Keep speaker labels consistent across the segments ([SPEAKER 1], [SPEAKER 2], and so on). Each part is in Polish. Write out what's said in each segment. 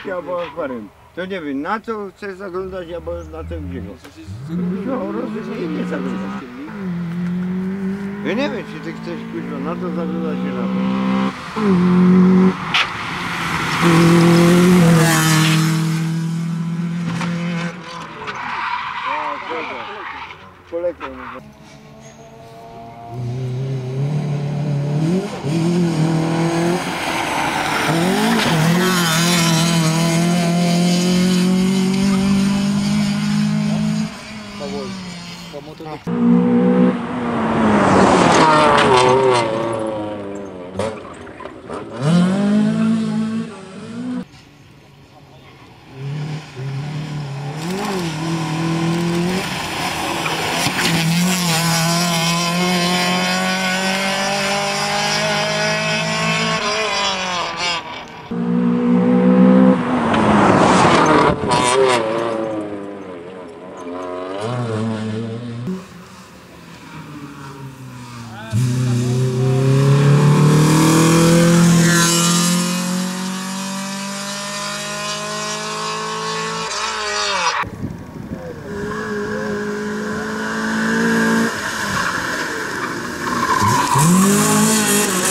[SPEAKER 1] książkę albo akwarium. To nie wiem, na co chcesz zaglądać, albo na co gdzie go. Nie zaglądać. Ja nie wiem, czy ty chcesz kuźwa na to zaglądać, czy na to. Polecam.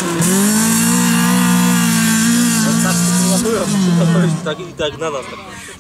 [SPEAKER 2] Tak i tak na nas. Tak.